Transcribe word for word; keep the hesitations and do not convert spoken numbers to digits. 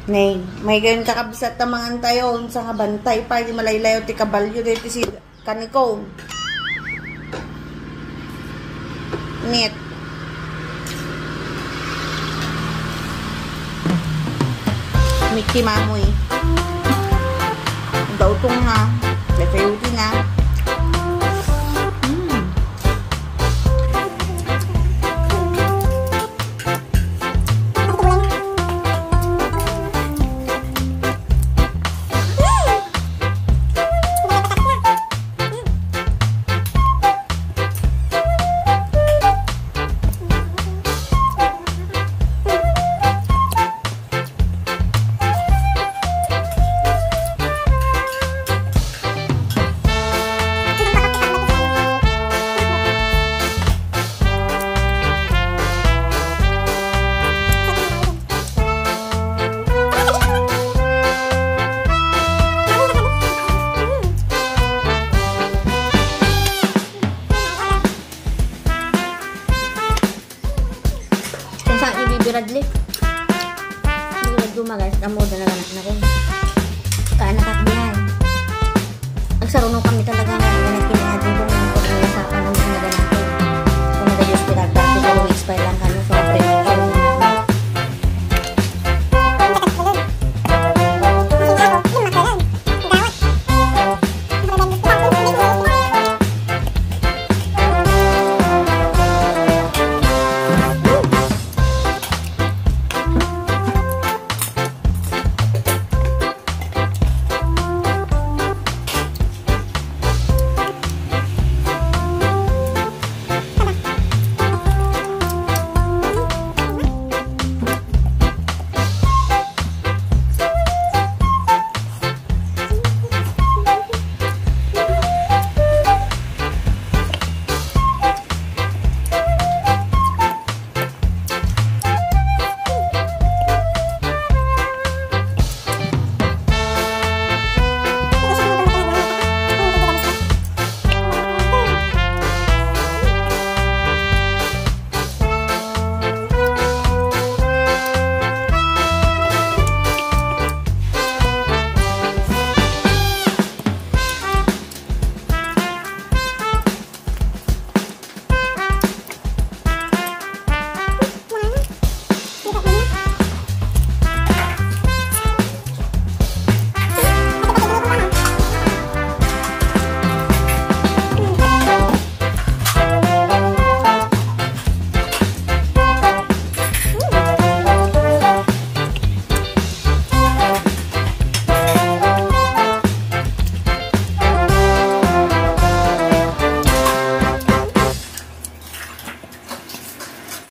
Nay, may ganyan kakabsat na mga tayo sa kabantay pa, di malaylayo ti kabalyo dito si kaniko. Net. Miki mamoy. Daw tong na. Lefeuti na. Radli. Hindi dumagas. Kamuda na lang na ko. Kaya nakakbihan. Nagsarunong kami talaga nga